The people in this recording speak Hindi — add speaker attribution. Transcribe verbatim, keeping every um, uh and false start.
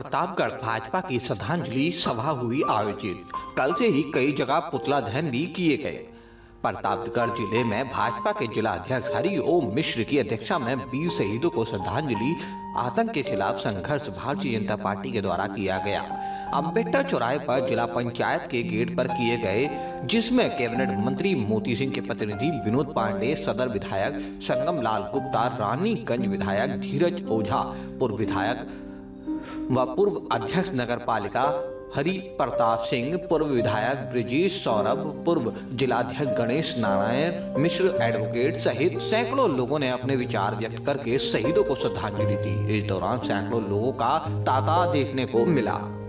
Speaker 1: प्रतापगढ़ भाजपा की श्रद्धांजलि सभा हुई आयोजित। कल से ही कई जगह पुतला दहन भी किए गए। प्रतापगढ़ जिले में भाजपा के जिला अध्यक्ष हरि ओम मिश्र की अध्यक्षता में वीर शहीदों को श्रद्धांजलि आतंक के खिलाफ संघर्ष भारतीय जनता पार्टी के द्वारा किया गया। अम्बेडकर चौराहे पर जिला पंचायत के गेट पर किए गए, जिसमें कैबिनेट मंत्री मोती सिंह के प्रतिनिधि विनोद पांडे, सदर विधायक संगम लाल गुप्ता, रानीगंज विधायक धीरज ओझा, पूर्व विधायक व पूर्व अध्यक्ष नगर पालिका हरि प्रताप सिंह, पूर्व विधायक ब्रिजेश सौरभ, पूर्व जिलाध्यक्ष गणेश नारायण मिश्र एडवोकेट सहित सैकड़ों लोगों ने अपने विचार व्यक्त करके शहीदों को श्रद्धांजलि दी। इस दौरान सैकड़ों लोगों का तांता देखने को मिला।